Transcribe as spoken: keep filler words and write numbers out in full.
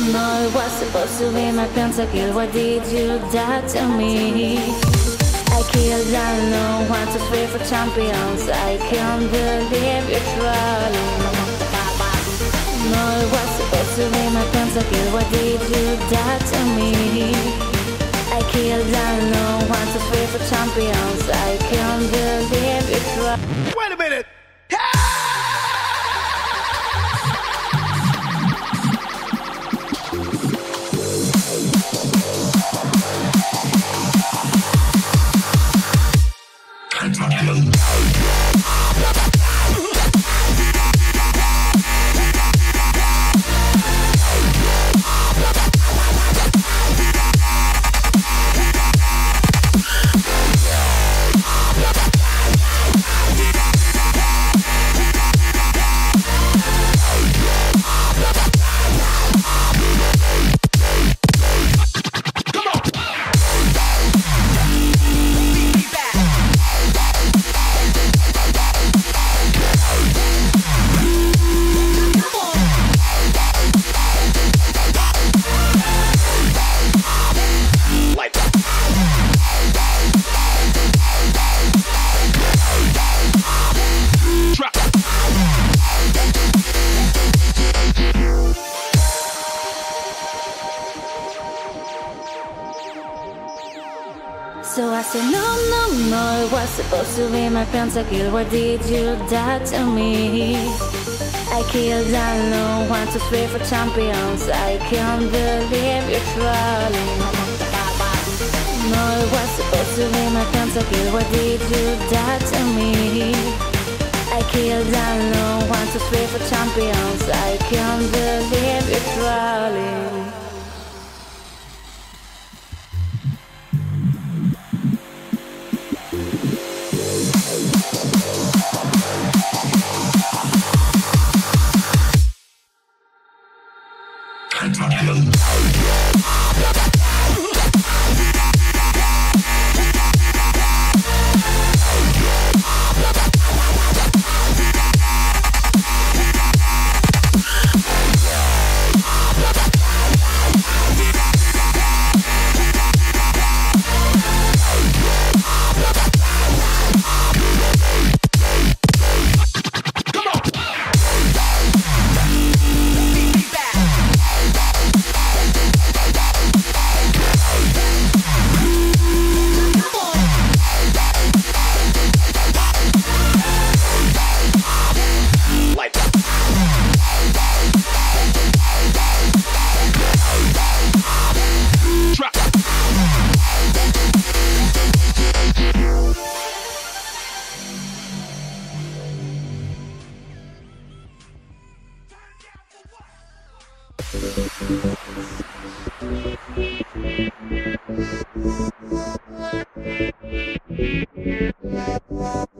no, it was supposed to be my pentakill. Why did you die to me? I killed alone, one, two, three for champions. I can't believe you're trolling. No, it was supposed to be my pentakill. Why did you die to me? I killed alone, one, two, three for champions. I can't believe you're trolling. Wait a minute! So I said no, no, no, it was supposed to be my pentakill. Why did you die to me? I killed alone, one, two, three for champions. I can't believe you're trolling. No, it was supposed to be my pentakill. Why did you die to me? I killed alone, one, two, three for champions. I can't believe you're trolling. Yeah.